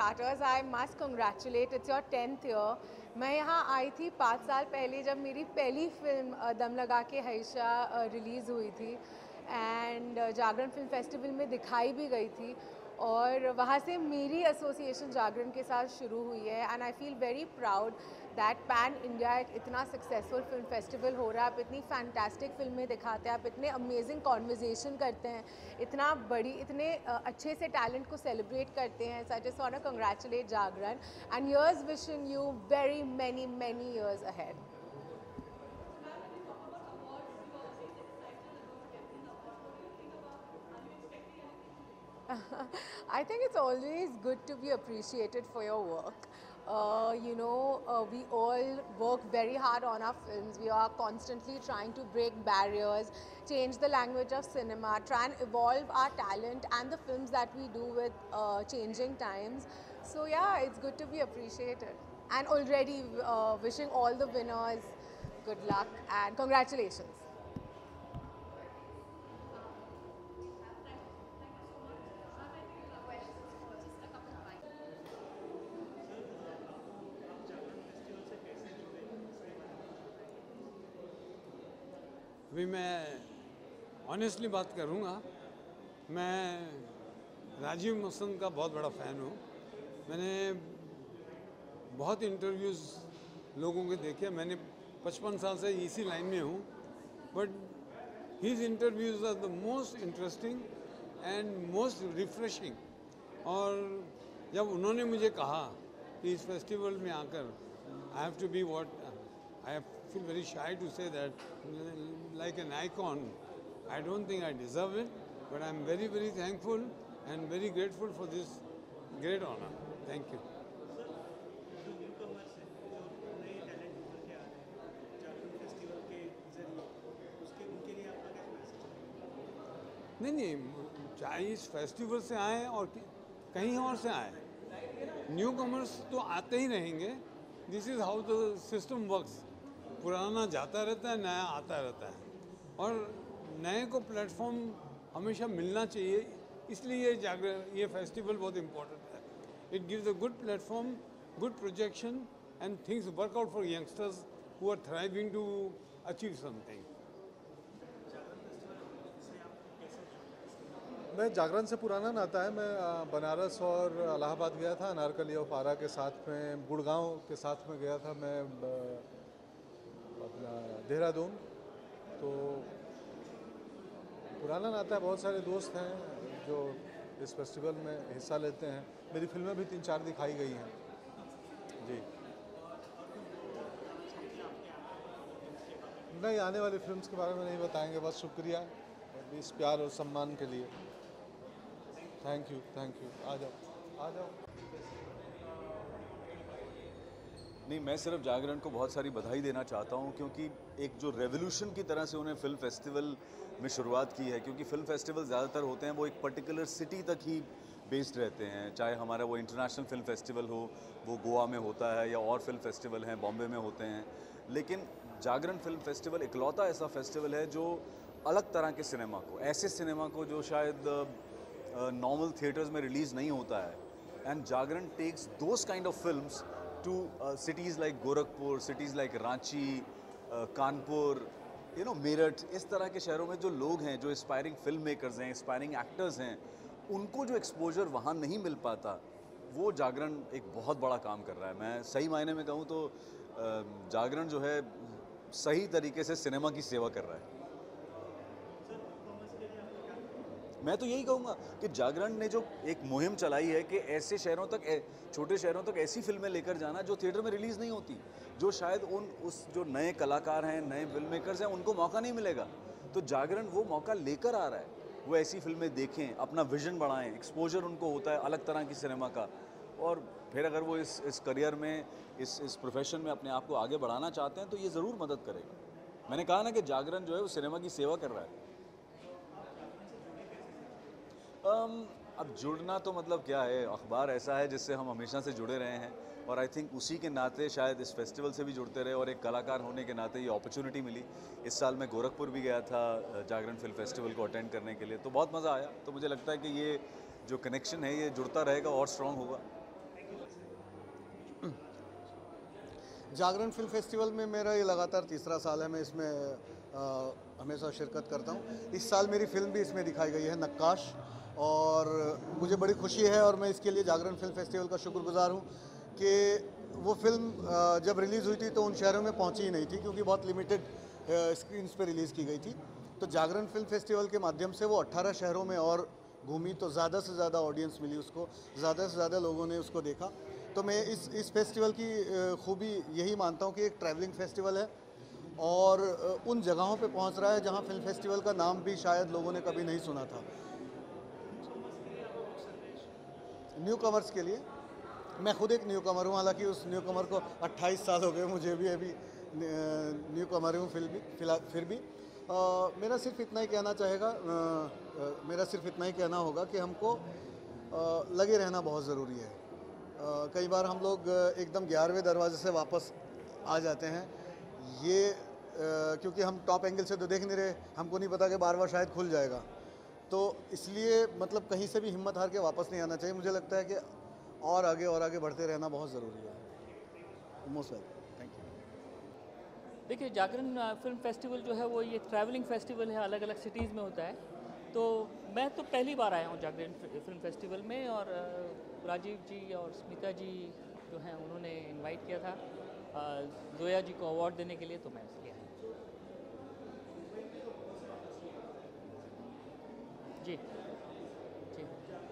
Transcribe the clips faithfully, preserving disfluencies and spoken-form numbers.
Starters I must congratulate, it's your tenth year. मैं यहाँ आई थी पाँच साल पहले जब मेरी पहली फिल्म दम लगा के हईशा रिलीज़ हुई थी एंड जागरण फिल्म फेस्टिवल में दिखाई भी गई थी और वहाँ से मेरी एसोसिएशन जागरण के साथ शुरू हुई है and I feel very proud that pan India एक इतना सक्सेसफुल फिल्म फेस्टिवल हो रहा है। आप इतनी फैंटास्टिक फिल्में दिखाते हैं, आप इतने अमेजिंग कॉन्वर्जेसन करते हैं, इतना बड़ी इतने अच्छे से टैलेंट को सेलिब्रेट करते हैं। So I just want to congratulate Jagran and yours wishing you very many many years ahead. I think it's always good to be appreciated for your work. Uh, you know, uh, we all work very hard on our films. We are constantly trying to break barriers, change the language of cinema, try and evolve our talent and the films that we do with uh, changing times. So yeah, it's good to be appreciated. And already uh, wishing all the winners good luck and congratulations. अभी मैं honestly बात करूँगा, मैं राजीव मसंद का बहुत बड़ा fan हूँ। मैंने बहुत इंटरव्यूज़ लोगों के देखे, मैंने पचपन साल से इसी लाइन में हूँ, but his interviews are the most interesting and most refreshing. और जब उन्होंने मुझे कहा कि इस फेस्टिवल में आकर I have to be what I feel very shy to say that, like an icon. I don't think I deserve it, but I'm very, very thankful and very grateful for this great honor. Thank you. नहीं नहीं, चाहे इस festival से आए और कहीं और से आए, न्यू कमर्स तो आते ही रहेंगे। This is how the system works. पुराना जाता रहता है, नया आता रहता है और नए को प्लेटफॉर्म हमेशा मिलना चाहिए। इसलिए ये जागरण ये फेस्टिवल बहुत इम्पोर्टेंट है। It gives a good platform, good projection and things work out for youngsters who are thriving to achieve something. मैं जागरण से पुराना नाता है। मैं बनारस और इलाहाबाद गया था, अनारकली और पारा के साथ में, गुड़गांव के साथ में गया था मैं अपना देहरादून। तो पुराना नाता है, बहुत सारे दोस्त हैं जो इस फेस्टिवल में हिस्सा लेते हैं। मेरी फिल्में भी तीन चार दिखाई गई हैं जी। नहीं, आने वाली फिल्म्स के बारे में नहीं बताएंगे, बस शुक्रिया इस प्यार और सम्मान के लिए। थैंक यू थैंक यू आ जाओ आ जाओ। नहीं, मैं सिर्फ जागरण को बहुत सारी बधाई देना चाहता हूँ, क्योंकि एक जो रेवोल्यूशन की तरह से उन्हें फिल्म फेस्टिवल में शुरुआत की है। क्योंकि फिल्म फेस्टिवल ज़्यादातर होते हैं वो एक पर्टिकुलर सिटी तक ही बेस्ड रहते हैं, चाहे हमारा वो इंटरनेशनल फिल्म फेस्टिवल हो, वो गोवा में होता है, या और फिल्म फेस्टिवल हैं बॉम्बे में होते हैं। लेकिन जागरण फिल्म फेस्टिवल इकलौता ऐसा फेस्टिवल है जो अलग तरह के सिनेमा को, ऐसे सिनेमा को जो शायद नॉर्मल थिएटर्स में रिलीज़ नहीं होता है, and Jagran takes those kind of films to uh, cities like Gorakhpur, cities like Ranchi, uh, Kanpur, you know, Meerut, इस तरह के शहरों में जो लोग हैं, जो एस्पायरिंग फिल्म मेकर्स हैं, एस्पायरिंग एक्टर्स हैं, उनको जो एक्सपोजर वहाँ नहीं मिल पाता, वो जागरण एक बहुत बड़ा काम कर रहा है। मैं सही मायने में कहूँ तो uh, जागरण जो है सही तरीके से सिनेमा की सेवा कर रहा है। मैं तो यही कहूँगा कि जागरण ने जो एक मुहिम चलाई है कि ऐसे शहरों तक, छोटे शहरों तक ऐसी फिल्में लेकर जाना जो थिएटर में रिलीज़ नहीं होती, जो शायद उन उस जो नए कलाकार हैं, नए फिल्म मेकर्स हैं, उनको मौका नहीं मिलेगा। तो जागरण वो मौका लेकर आ रहा है, वो ऐसी फिल्में देखें, अपना विजन बढ़ाएं, एक्सपोजर उनको होता है अलग तरह की सिनेमा का, और फिर अगर वो इस इस करियर में, इस इस प्रोफेशन में अपने आप को आगे बढ़ाना चाहते हैं तो ये ज़रूर मदद करेगा। मैंने कहा ना कि जागरण जो है वो सिनेमा की सेवा कर रहा है। Um, अब जुड़ना तो मतलब क्या है, अखबार ऐसा है जिससे हम हमेशा से जुड़े रहे हैं, और आई थिंक उसी के नाते शायद इस फेस्टिवल से भी जुड़ते रहे, और एक कलाकार होने के नाते ये अपॉर्चुनिटी मिली। इस साल मैं गोरखपुर भी गया था जागरण फिल्म फेस्टिवल को अटेंड करने के लिए, तो बहुत मज़ा आया। तो मुझे लगता है कि ये जो कनेक्शन है ये जुड़ता रहेगा और स्ट्रॉन्ग होगा। जागरण फिल्म फेस्टिवल में मेरा ये लगातार तीसरा साल है, मैं इसमें आ, हमेशा शिरकत करता हूँ। इस साल मेरी फिल्म भी इसमें दिखाई गई है, नक्काश, और मुझे बड़ी खुशी है और मैं इसके लिए जागरण फिल्म फेस्टिवल का शुक्रगुजार हूँ कि वो फिल्म आ, जब रिलीज़ हुई थी तो उन शहरों में पहुँची ही नहीं थी, क्योंकि बहुत लिमिटेड स्क्रीन्स पे रिलीज़ की गई थी। तो जागरण फिल्म फेस्टिवल के माध्यम से वो अट्ठारह शहरों में और घूमी, तो ज़्यादा से ज़्यादा ऑडियंस मिली उसको, ज़्यादा से ज़्यादा लोगों ने उसको देखा। तो मैं इस इस फेस्टिवल की खूबी यही मानता हूँ कि एक ट्रैवलिंग फेस्टिवल है और उन जगहों पे पहुँच रहा है जहाँ फिल्म फेस्टिवल का नाम भी शायद लोगों ने कभी नहीं सुना था। न्यू कमर्स के लिए, मैं खुद एक न्यू कमर हूँ, हालांकि उस न्यू कमर को अट्ठाईस साल हो गए, मुझे भी अभी न्यू कमर हूँ फिर भी फिलहाल फिर भी आ, मेरा सिर्फ इतना ही कहना चाहेगा आ, आ, मेरा सिर्फ इतना ही कहना होगा कि हमको आ, लगे रहना बहुत ज़रूरी है। आ, कई बार हम लोग एकदम ग्यारहवें दरवाजे से वापस आ जाते हैं, ये आ, क्योंकि हम टॉप एंगल से तो देख नहीं रहे, हमको नहीं पता कि बार बार शायद खुल जाएगा, तो इसलिए मतलब कहीं से भी हिम्मत हार के वापस नहीं आना चाहिए। मुझे लगता है कि और आगे और आगे बढ़ते रहना बहुत ज़रूरी है। Most welcome, thank you. देखिए, जागरण फिल्म फेस्टिवल जो है वो ये ट्रैवलिंग फेस्टिवल है, अलग अलग सिटीज़ में होता है। तो मैं तो पहली बार आया हूँ जागरण फिल्म फेस्टिवल में, और राजीव जी और स्मिता जी जो हैं उन्होंने इनवाइट किया था जोया जी को अवार्ड देने के लिए, तो मैं इसलिए आया। जी जी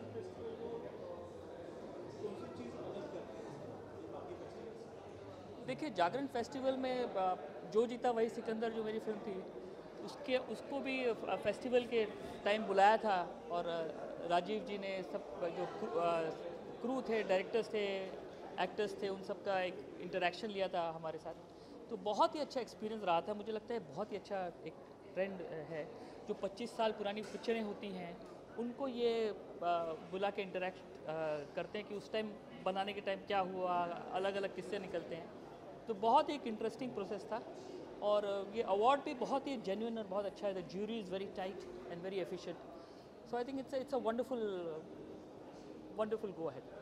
देखिए, जागरण फेस्टिवल में जो जीता वही सिकंदर जो मेरी फिल्म थी, उसके उसको भी फेस्टिवल के टाइम बुलाया था, और राजीव जी ने सब जो क्रू थे, डायरेक्टर्स थे, एक्टर्स थे, उन सब का एक इंटरेक्शन लिया था हमारे साथ। तो बहुत ही अच्छा एक्सपीरियंस रहा था। मुझे लगता है बहुत ही अच्छा एक ट्रेंड है, जो पच्चीस साल पुरानी पिक्चरें होती हैं उनको ये बुला के इंटरेक्ट करते हैं कि उस टाइम बनाने के टाइम क्या हुआ, अलग अलग किस्से निकलते हैं। तो बहुत ही एक इंटरेस्टिंग प्रोसेस था, और ये अवार्ड भी बहुत ही जेन्युइन और बहुत अच्छा है। The jury is very tight and very efficient, so I think it's it's a wonderful wonderful go ahead.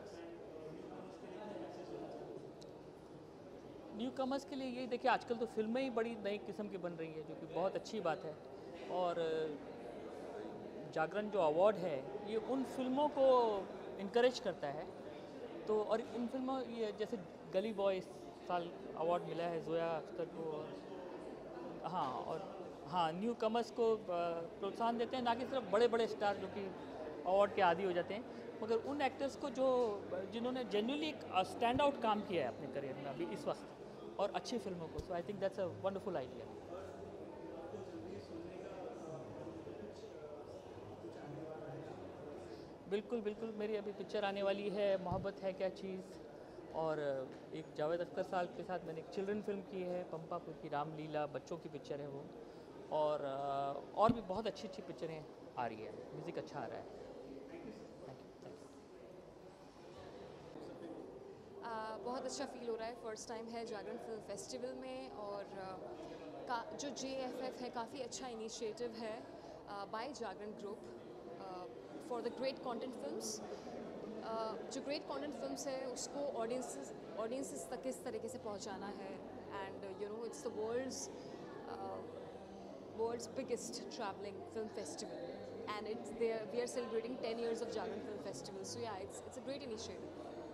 Newcomers के लिए ये देखिए, आजकल तो फिल्में ही बड़ी नई किस्म की बन रही है, जो कि बहुत अच्छी बात है। और जागरण जो अवार्ड है ये उन फिल्मों को इनकरेज करता है। तो और इन फिल्मों, ये जैसे गली बॉय इस साल अवार्ड मिला है जोया अख्तर को, और हाँ और हाँ न्यू कमर्स को प्रोत्साहन देते हैं, ना कि सिर्फ बड़े बड़े स्टार जो कि अवार्ड के आदी हो जाते हैं, मगर उन एक्टर्स को जो जिन्होंने जेन्युइनली एक स्टैंड आउट काम किया है अपने करियर में अभी इस वक्त, और अच्छी फिल्मों को। So I think that's a wonderful idea. बिल्कुल बिल्कुल, मेरी अभी पिक्चर आने वाली है, मोहब्बत है क्या चीज़, और एक जावेद अख्तर साहब के साथ मैंने एक चिल्ड्रन फिल्म की है, पंपापुर की रामलीला, बच्चों की पिक्चर है वो, और और भी बहुत अच्छी अच्छी पिक्चरें आ रही है, म्यूज़िक अच्छा आ रहा है। Thank you thank you. बहुत अच्छा फील हो रहा है, फर्स्ट टाइम है जागरण फिल्म फेस्टिवल में, और uh, का जो जे एफ एफ है काफ़ी अच्छा इनिशिएटिव है by Jagran group for the great content films. जो ग्रेट कंटेंट फिल्म्स है उसको ऑडियंसेस ऑडियंसेस तक किस तरीके से पहुंचाना है, and you know it's the world's world's biggest travelling film festival, and it's there we are celebrating ten years of Jagran film festival, so yeah it's it's a great initiative.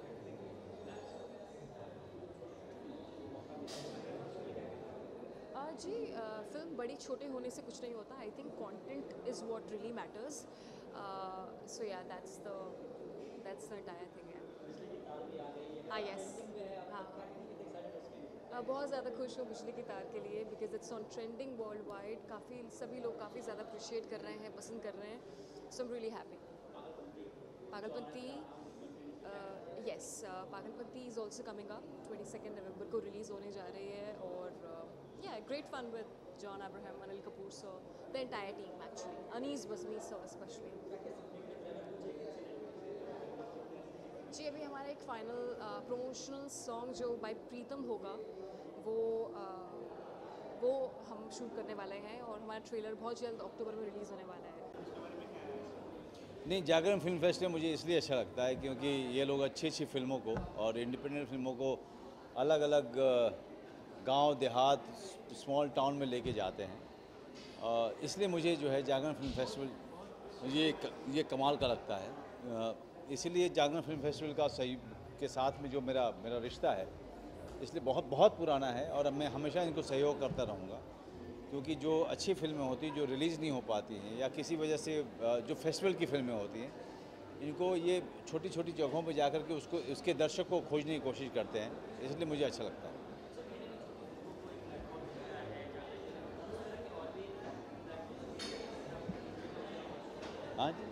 जी film बड़ी छोटे होने से कुछ नहीं होता, I think content is what really matters, so yeah that's the that's the entire thing है। हाँ यस हाँ uh, बहुत ज़्यादा खुश हूँ बिजली की तार के लिए, because it's on trending worldwide, काफ़ी सभी लोग काफ़ी ज़्यादा अप्रिशिएट कर रहे हैं, पसंद कर रहे हैं, so I am really happy. Pagalpanti yes Pagalpanti is also coming up, twenty second November को रिलीज़ होने जा रही है, और yeah, great fun with John Abraham, Anil Kapoor sir, the entire team actually, Anees Bazmi sir especially. जी अभी हमारा एक final promotional song जो बाय प्रीतम होगा वो uh, वो हम शूट करने वाले हैं, और हमारा ट्रेलर बहुत जल्द अक्टूबर में रिलीज़ होने वाला है। नहीं, जागरण फिल्म फेस्टिवल मुझे इसलिए अच्छा लगता है क्योंकि ये लोग अच्छी अच्छी फिल्मों को और इंडिपेंडेंट फिल्मों को अलग अलग गांव देहात स्मॉल टाउन में लेके जाते हैं। अ, इसलिए मुझे जो है जागरण फिल्म फेस्टिवल ये ये कमाल का लगता है। अ, इसीलिए जागरण फिल्म फेस्टिवल का सही के साथ में जो मेरा मेरा रिश्ता है, इसलिए बहुत बहुत पुराना है और मैं हमेशा इनको सहयोग करता रहूँगा, क्योंकि जो अच्छी फिल्में होती हैं जो रिलीज़ नहीं हो पाती हैं या किसी वजह से जो फेस्टिवल की फिल्में होती हैं, इनको ये छोटी छोटी जगहों पर जाकर के उसको उसके दर्शक को खोजने की कोशिश करते हैं, इसलिए मुझे अच्छा लगता है। हाँ जी,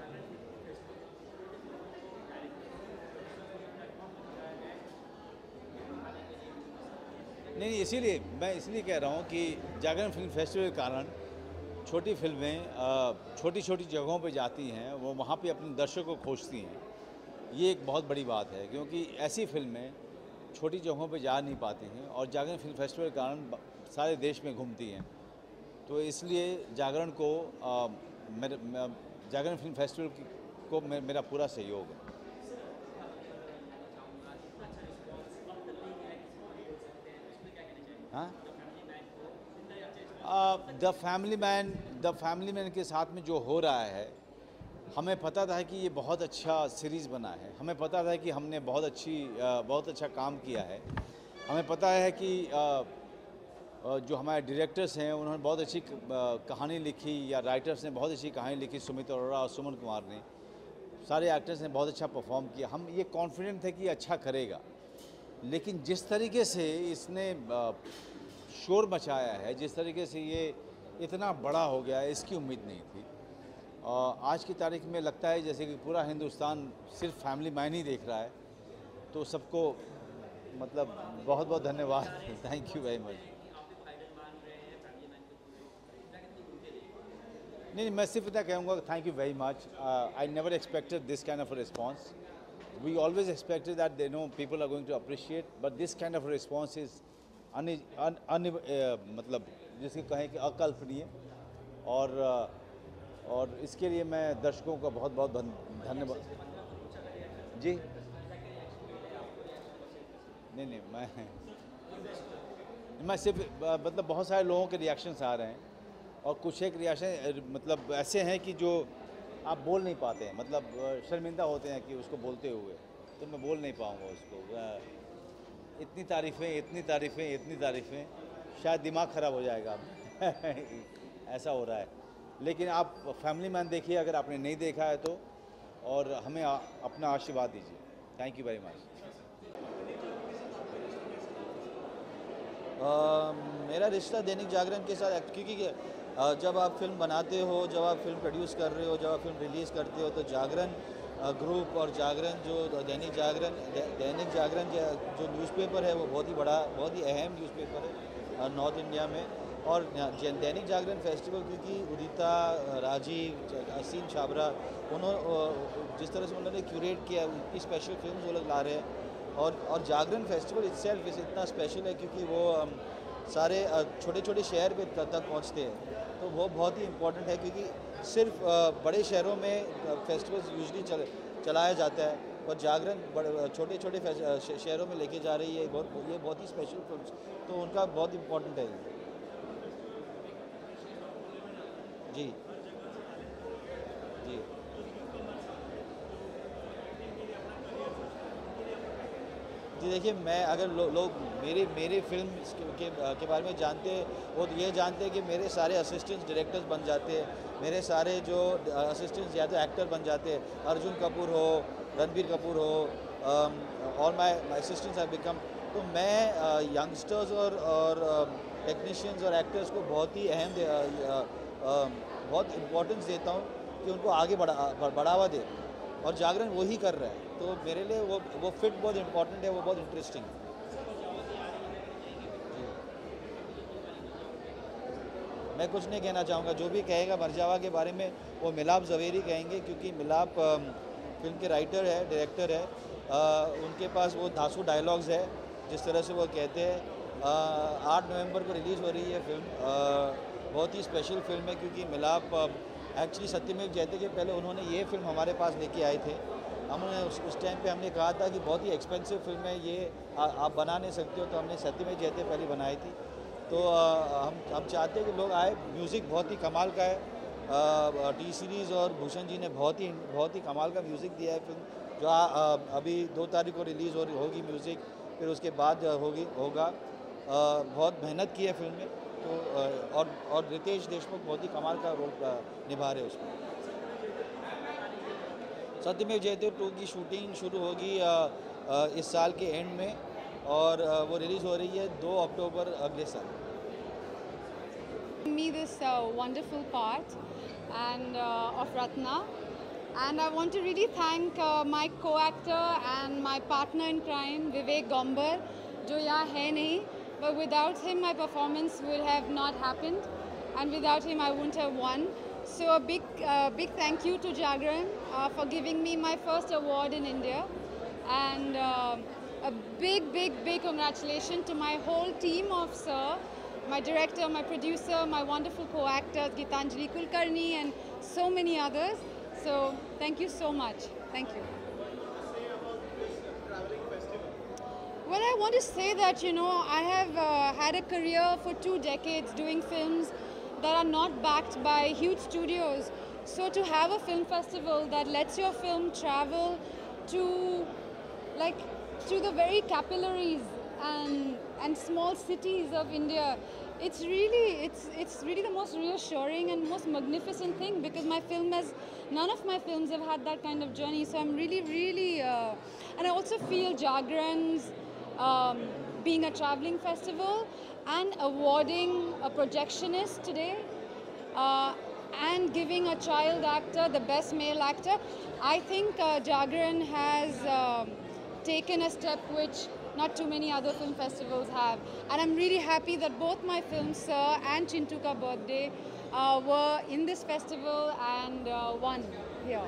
नहीं नहीं, इसीलिए मैं इसलिए कह रहा हूँ कि जागरण फिल्म फेस्टिवल के कारण छोटी फिल्में छोटी छोटी जगहों पे जाती हैं, वो वहाँ पे अपने दर्शकों को खोजती हैं। ये एक बहुत बड़ी बात है, क्योंकि ऐसी फिल्में छोटी जगहों पे जा नहीं पाती हैं और जागरण फिल्म फेस्टिवल के कारण सारे देश में घूमती हैं। तो इसलिए जागरण को आ, मेरे जागरण फिल्म फेस्टिवल को मे, मेरा पूरा सहयोग है। हाँ, the family man the family man के साथ में जो हो रहा है, हमें पता था कि ये बहुत अच्छा सीरीज़ बना है, हमें पता था कि हमने बहुत अच्छी बहुत अच्छा काम किया है, हमें पता है कि जो हमारे डायरेक्टर्स हैं उन्होंने बहुत अच्छी कहानी लिखी, या राइटर्स ने बहुत अच्छी कहानी लिखी, सुमित अरोड़ा और सुमन कुमार ने, सारे एक्टर्स ने बहुत अच्छा परफॉर्म किया। हम ये कॉन्फिडेंट थे कि अच्छा करेगा, लेकिन जिस तरीके से इसने शोर मचाया है, जिस तरीके से ये इतना बड़ा हो गया है, इसकी उम्मीद नहीं थी। आज की तारीख में लगता है जैसे कि पूरा हिंदुस्तान सिर्फ फैमिली मैन ही देख रहा है। तो सबको मतलब बहुत बहुत धन्यवाद, थैंक यू वेरी मच। नहीं नहीं, मैं सिर्फ इतना कहूँगा thank you very much. I never expected this kind of response. We always expected that they know people are going to appreciate, but this kind of response is un, un, un, uh, मतलब जिसके कहें कि अकल्पनीय, और uh, और इसके लिए मैं दर्शकों का बहुत बहुत धन्यवाद। जी नहीं नहीं, मैं मैं सिर्फ uh, मतलब बहुत सारे लोगों के रिएक्शंस आ रहे हैं, और कुछ एक रिएक्शन मतलब ऐसे हैं कि जो आप बोल नहीं पाते हैं, मतलब शर्मिंदा होते हैं कि उसको बोलते हुए, तो मैं बोल नहीं पाऊँगा उसको। इतनी तारीफ़ें इतनी तारीफ़ें इतनी तारीफ़ें शायद दिमाग ख़राब हो जाएगा ऐसा हो रहा है। लेकिन आप फैमिली मैन देखिए अगर आपने नहीं देखा है तो, और हमें आ, अपना आशीर्वाद दीजिए। Thank you very much. मेरा रिश्ता दैनिक जागरण के साथ, क्योंकि जब आप फिल्म बनाते हो, जब आप फिल्म प्रोड्यूस कर रहे हो, जब आप फिल्म रिलीज़ करते हो, तो जागरण ग्रुप और जागरण जो दैनिक जागरण दैनिक जागरण जो न्यूज़पेपर है वो बहुत ही बड़ा, बहुत ही अहम न्यूज़पेपर है नॉर्थ इंडिया में। और दैनिक जागरण फेस्टिवल, क्योंकि उदिता, राजीव, असीम छाबरा, उन्होंने जिस तरह से उन्होंने क्यूरेट किया, उनकी स्पेशल फिल्म वो लोग ला रहे हैं। और और जागरण फेस्टिवल इट्सेल्फ इतना स्पेशल है क्योंकि वो सारे छोटे छोटे शहर पे तक पहुंचते हैं, तो वो बहुत ही इम्पोर्टेंट है। क्योंकि सिर्फ बड़े शहरों में फेस्टिवल्स यूजली चल चलाया जाता है, और जागरण बड़े छोटे छोटे शहरों में लेके जा रही है। बहुत ये बहुत ही स्पेशल फिल्म, तो उनका बहुत इम्पोर्टेंट है जी जी। जी देखिए, मैं अगर लो, लोग मेरे मेरे फिल्म के, के बारे में जानते हैं, वो तो ये जानते हैं कि मेरे सारे असिस्टेंट्स डायरेक्टर्स बन जाते हैं, मेरे सारे जो असिस्टेंट्स या तो एक्टर बन जाते हैं, अर्जुन कपूर हो, रणबीर कपूर हो, और माय असिस्टेंट्स हैव बिकम। तो मैं यंगस्टर्स और और टेक्नीशियंस और एक्टर्स को बहुत ही अहम दे, आ, आ, बहुत इम्पोर्टेंस देता हूँ कि उनको आगे बढ़ा बढ़ावा दे, और जागरण वही कर रहा है। तो मेरे लिए वो वो फिट बहुत इम्पोर्टेंट है, वो बहुत इंटरेस्टिंग है। मैं कुछ नहीं कहना चाहूँगा, जो भी कहेगा मरजावा के बारे में वो मिलाप ज़वेरी कहेंगे, क्योंकि मिलाप फिल्म के राइटर है, डायरेक्टर है। आ, उनके पास वो धांसू डायलॉग्स है, जिस तरह से वो कहते हैं। आठ नवंबर को रिलीज़ हो रही है फिल्म। आ, बहुत ही स्पेशल फिल्म है, क्योंकि मिलाप एक्चुअली सत्यमेव जयते के पहले उन्होंने ये फिल्म हमारे पास लेके आए थे। हमने उस उस टाइम पे हमने कहा था कि बहुत ही एक्सपेंसिव फिल्म है ये, आ, आप बना नहीं सकते हो, तो हमने सत्यमेव जयते पहले बनाई थी। तो आ, हम हम चाहते हैं कि लोग आए। म्यूज़िक बहुत ही कमाल का है, टी सीरीज़ और भूषण जी ने बहुत ही बहुत ही कमाल का म्यूज़िक दिया है फिल्म, जो आ, आ, अभी दो तारीख को रिलीज़ हो होगी म्यूज़िक, फिर उसके बाद होगी होगा। आ, बहुत मेहनत की है फिल्म में, तो आ, और और रितेश देशमुख बहुत ही कमाल का रोल निभा रहे उसमें। सत्यमेव जयते टू की शूटिंग शुरू होगी आ, आ, इस साल के एंड में, और आ, वो रिलीज़ हो रही है दो अक्टूबर अगले साल। Me this uh, wonderful part and uh, of Ratna, and I want to really thank uh, my co-actor and my partner in crime Vivek Gombar, जो यहाँ है नहीं, but without him my performance would have not happened, and without him I wouldn't have won. So a big uh, big thank you to Jagran uh, for giving me my first award in India, and uh, a big big big congratulations to my whole team of Sir, my director, my producer, my wonderful co-actors Gitanjali Kulkarni and so many others. So thank you so much. Thank you. Well, I want to say that, you know, I have uh, had a career for two decades doing films that are not backed by huge studios. So to have a film festival that lets your film travel to, like, to the very capillaries and and small cities of India, it's really it's it's really the most reassuring and most magnificent thing, because my film has none of my films have had that kind of journey. So I'm really really uh, and I also feel Jagran's um, being a traveling festival and awarding a projectionist today uh, and giving a child actor the best male actor, I think uh, Jagran has um, taken a step which not too many other film festivals have. And I'm really happy that both my films, Sir and Chintu Ka Birthday, uh, were in this festival and uh, won here.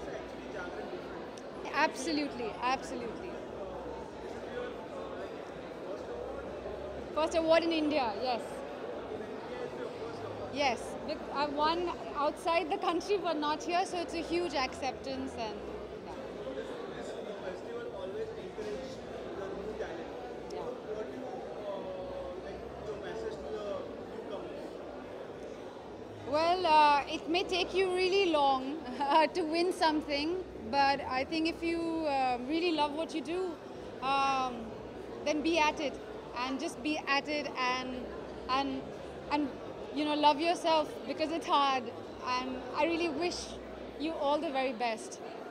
Absolutely, absolutely. First award in India, yes. Yes, I've won outside the country but not here, so it's a huge acceptance. And well, uh, it may take you really long uh, to win something, but I think if you uh, really love what you do, um, then be at it, and just be at it, and and and you know, love yourself, because it's hard, and I really wish you all the very best.